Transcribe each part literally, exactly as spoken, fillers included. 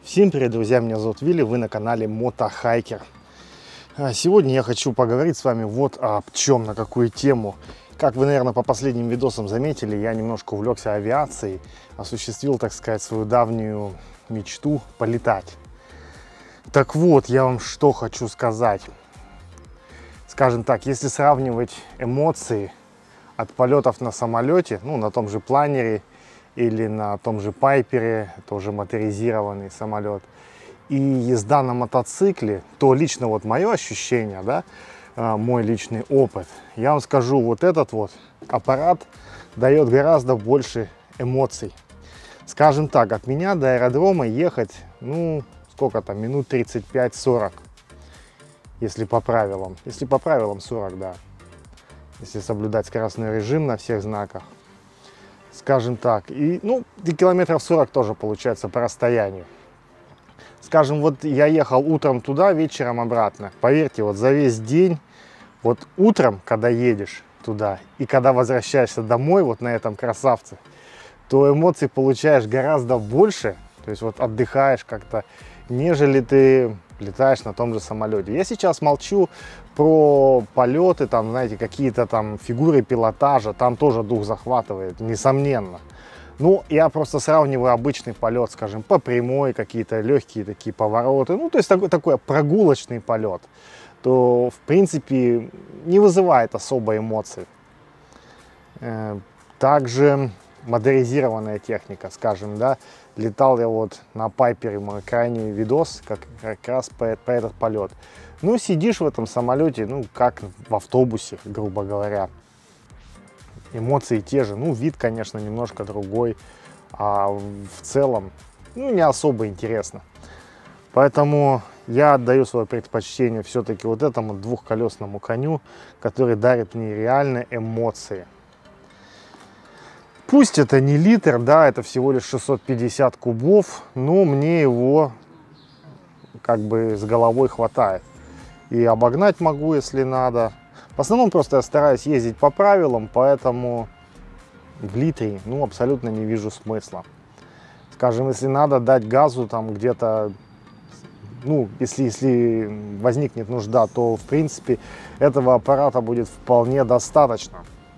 Всем привет, друзья, меня зовут Вилли, вы на канале Мотохайкер. Сегодня я хочу поговорить с вами вот об чем, на какую тему. Как вы, наверное, по последним видосам заметили, я немножко увлекся авиацией, осуществил, так сказать, свою давнюю мечту полетать. Так вот, я вам что хочу сказать. Скажем так, если сравнивать эмоции от полетов на самолете, ну, на том же планере, или на том же Пайпере, тоже моторизированный самолет, и езда на мотоцикле, то лично вот мое ощущение, да, мой личный опыт, я вам скажу, вот этот вот аппарат дает гораздо больше эмоций. Скажем так, от меня до аэродрома ехать, ну, сколько там, минут тридцать пять сорок, если по правилам, если по правилам сорок, да, если соблюдать скоростной режим на всех знаках. Скажем так, и, ну, и километров сорок тоже получается по расстоянию. Скажем, вот я ехал утром туда, вечером обратно. Поверьте, вот за весь день, вот утром, когда едешь туда, и когда возвращаешься домой, вот на этом красавце, то эмоций получаешь гораздо больше, то есть вот отдыхаешь как-то, нежели ты летаешь на том же самолете. Я сейчас молчу про полеты, там, знаете, какие-то там фигуры пилотажа, там тоже дух захватывает, несомненно. Ну, я просто сравниваю обычный полет, скажем, по прямой, какие-то легкие такие повороты, ну, то есть такой, такой прогулочный полет, то, в принципе, не вызывает особо эмоций. Также модернизированная техника, скажем, да, летал я вот на Пайпере, мой крайний видос, как, как раз по, по этот полет. Ну, сидишь в этом самолете, ну, как в автобусе, грубо говоря. Эмоции те же, ну, вид, конечно, немножко другой, а в целом, ну, не особо интересно. Поэтому я отдаю свое предпочтение все-таки вот этому двухколесному коню, который дарит мне реальные эмоции. Пусть это не литр, да, это всего лишь шестьсот пятьдесят кубов, но мне его как бы с головой хватает. И обогнать могу, если надо. В основном просто я стараюсь ездить по правилам, поэтому в литре, ну, абсолютно не вижу смысла. Скажем, если надо дать газу там где-то, ну, если, если возникнет нужда, то, в принципе, этого аппарата будет вполне достаточно.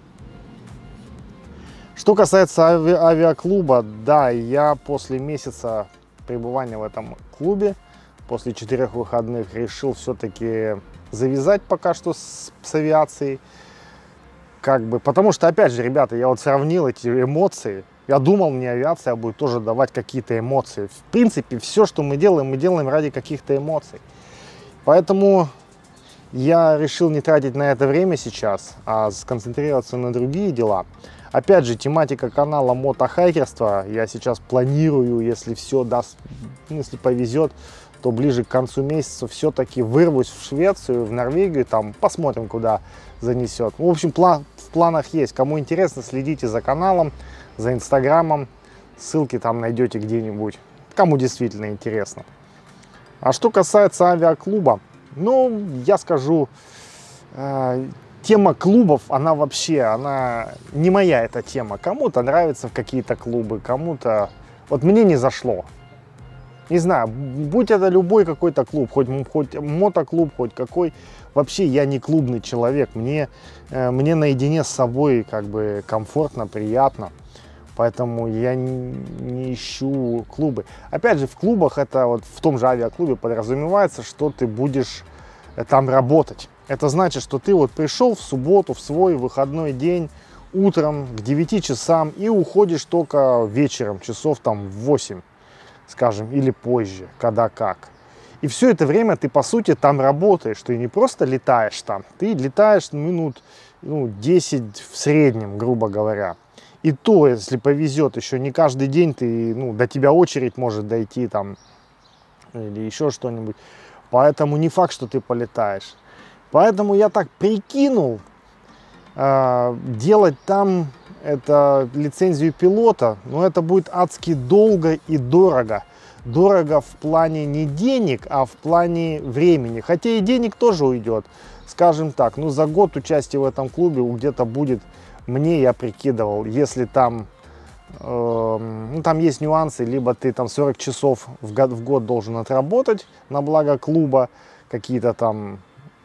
Что касается ави авиаклуба, да, я после месяца пребывания в этом клубе, после четырех выходных, решил все-таки завязать пока что с, с авиацией. Как бы, потому что, опять же, ребята, я вот сравнил эти эмоции. Я думал, мне авиация будет тоже давать какие-то эмоции. В принципе, все, что мы делаем, мы делаем ради каких-то эмоций. Поэтому я решил не тратить на это время сейчас, а сконцентрироваться на другие дела. Опять же, тематика канала мотохайкерства. Я сейчас планирую, если все даст, если повезет, то ближе к концу месяца все-таки вырвусь в Швецию, в Норвегию, там посмотрим, куда занесет. В общем, план, в планах есть. Кому интересно, следите за каналом, за инстаграмом. Ссылки там найдете где-нибудь, кому действительно интересно. А что касается авиаклуба, ну, я скажу, э, тема клубов, она вообще, она не моя эта тема. Кому-то нравятся какие-то клубы, кому-то... Вот мне не зашло. Не знаю, будь это любой какой-то клуб, хоть, хоть мотоклуб, хоть какой, вообще я не клубный человек. Мне, э, мне наедине с собой как бы комфортно, приятно. Поэтому я не, не ищу клубы. Опять же, в клубах, это вот в том же авиаклубе подразумевается, что ты будешь там работать. Это значит, что ты вот пришел в субботу, в свой выходной день, утром к девяти часам и уходишь только вечером, часов там в восемь, скажем, или позже, когда как. И все это время ты, по сути, там работаешь. Ты не просто летаешь там, ты летаешь минут, ну, десять в среднем, грубо говоря. И то, если повезет, еще не каждый день ты, ну, до тебя очередь может дойти там, или еще что-нибудь. Поэтому не факт, что ты полетаешь. Поэтому я так прикинул, э, делать там это лицензию пилота, но это будет адски долго и дорого. Дорого в плане не денег, а в плане времени. Хотя и денег тоже уйдет. Скажем так, ну, за год участия в этом клубе где-то будет, мне, я прикидывал, если там Ну, там есть нюансы, либо ты там сорок часов в год, в год должен отработать на благо клуба, какие-то там,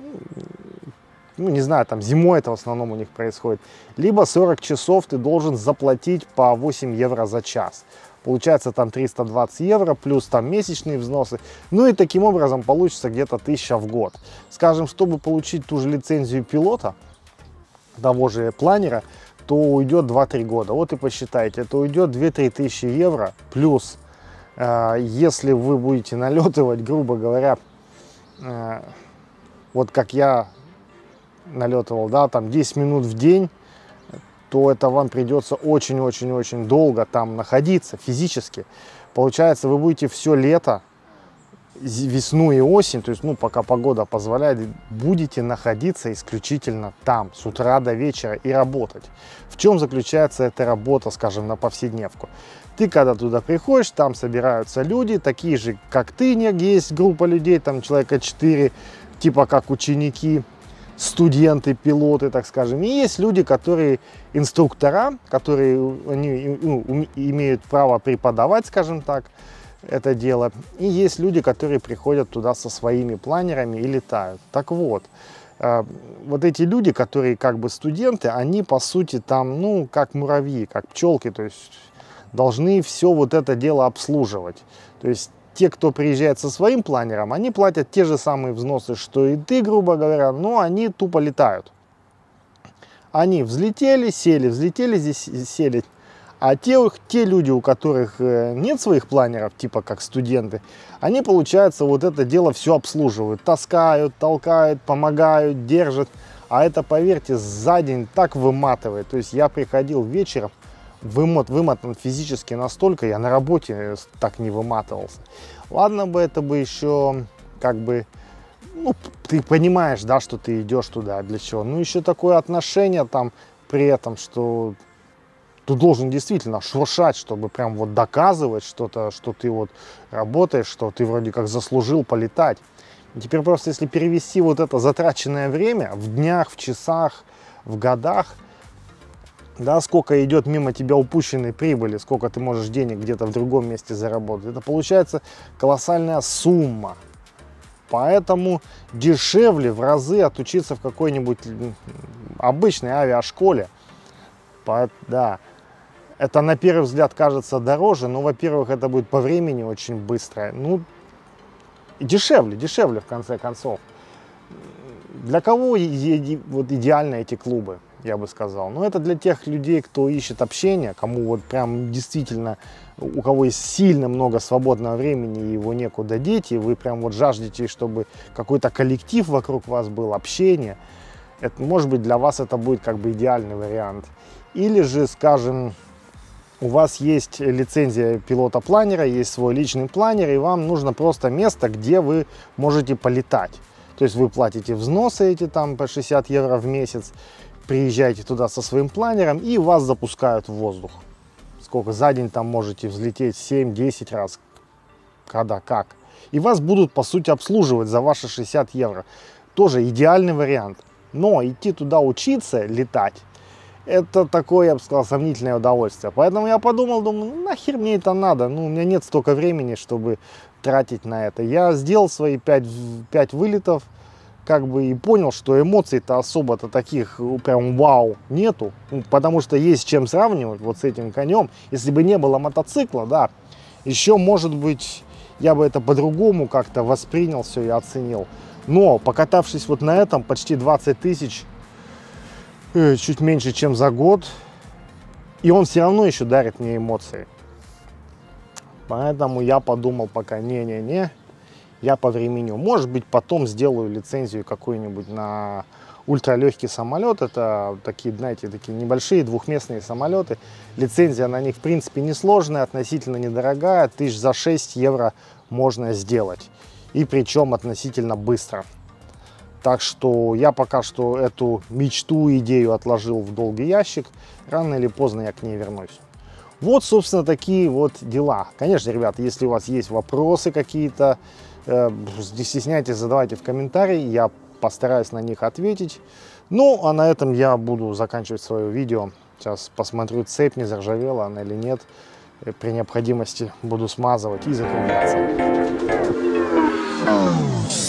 ну не знаю, там зимой это в основном у них происходит, либо сорок часов ты должен заплатить по восемь евро за час. Получается там триста двадцать евро, плюс там месячные взносы. Ну и таким образом получится где-то тысяча в год. Скажем, чтобы получить ту же лицензию пилота, того же планера, то уйдет два-три года. Вот и посчитайте, это уйдет две-три тысячи евро. Плюс, э, если вы будете налетывать, грубо говоря, э, вот как я налетывал, да, там десять минут в день, то это вам придется очень-очень-очень долго там находиться физически. Получается, вы будете все лето, весну и осень, то есть, ну, пока погода позволяет, будете находиться исключительно там, с утра до вечера и работать. В чем заключается эта работа, скажем, на повседневку? Ты, когда туда приходишь, там собираются люди, такие же, как ты, есть группа людей, там человека четыре, типа как ученики, студенты, пилоты, так скажем. И есть люди, которые инструктора, которые они, ну, имеют право преподавать, скажем так, это дело. И есть люди, которые приходят туда со своими планерами и летают. Так вот, э, вот эти люди, которые как бы студенты, они по сути там, ну, как муравьи, как пчелки, то есть должны все вот это дело обслуживать. То есть те, кто приезжает со своим планером, они платят те же самые взносы, что и ты, грубо говоря, но они тупо летают. Они взлетели, сели, взлетели, здесь сели. А те, те люди, у которых нет своих планеров, типа как студенты, они, получается, вот это дело все обслуживают. Таскают, толкают, помогают, держат. А это, поверьте, за день так выматывает. То есть я приходил вечером, вымот, вымотан физически настолько, я на работе так не выматывался. Ладно бы это бы еще, как бы, ну, ты понимаешь, да, что ты идешь туда, для чего. Ну, еще такое отношение там при этом, что... Ты должен действительно шуршать, чтобы прям вот доказывать что-то, что ты вот работаешь, что ты вроде как заслужил полетать. И теперь просто если перевести вот это затраченное время в днях, в часах, в годах, да, сколько идет мимо тебя упущенной прибыли, сколько ты можешь денег где-то в другом месте заработать, это получается колоссальная сумма. Поэтому дешевле в разы отучиться в какой-нибудь обычной авиашколе. Да. Это на первый взгляд кажется дороже, но, во-первых, это будет по времени очень быстро, ну, и дешевле, дешевле в конце концов. Для кого вот идеально эти клубы, я бы сказал? Ну, это для тех людей, кто ищет общение, кому вот прям действительно, у кого есть сильно много свободного времени, и его некуда деть, и вы прям вот жаждете, чтобы какой-то коллектив вокруг вас был, общение. Это, может быть, для вас это будет как бы идеальный вариант. Или же, скажем, у вас есть лицензия пилота-планера, есть свой личный планер, и вам нужно просто место, где вы можете полетать. То есть вы платите взносы эти там по шестьдесят евро в месяц, приезжаете туда со своим планером, и вас запускают в воздух. Сколько за день там можете взлететь, семь-десять раз, когда как. И вас будут, по сути, обслуживать за ваши шестьдесят евро. Тоже идеальный вариант. Но идти туда учиться летать, это такое, я бы сказал, сомнительное удовольствие. Поэтому я подумал, думаю, ну, нахер мне это надо? Ну, у меня нет столько времени, чтобы тратить на это. Я сделал свои пять, пять вылетов, как бы, и понял, что эмоций-то особо-то таких прям вау нету. Потому что есть с чем сравнивать вот с этим конем. Если бы не было мотоцикла, да, еще, может быть, я бы это по-другому как-то воспринял все и оценил. Но, покатавшись вот на этом почти двадцать тысяч, чуть меньше, чем за год, и он все равно еще дарит мне эмоции. Поэтому я подумал пока, не-не-не, я повременю. Может быть, потом сделаю лицензию какую-нибудь на ультралегкий самолет. Это такие, знаете, такие небольшие двухместные самолеты. Лицензия на них, в принципе, несложная, относительно недорогая. Тысяч за шесть евро можно сделать. И причем относительно быстро. Так что я пока что эту мечту, идею отложил в долгий ящик. Рано или поздно я к ней вернусь. Вот, собственно, такие вот дела. Конечно, ребята, если у вас есть вопросы какие-то, э, не стесняйтесь, задавайте в комментарии. Я постараюсь на них ответить. Ну, а на этом я буду заканчивать свое видео. Сейчас посмотрю, цепь не заржавела она или нет. И при необходимости буду смазывать и закругляться.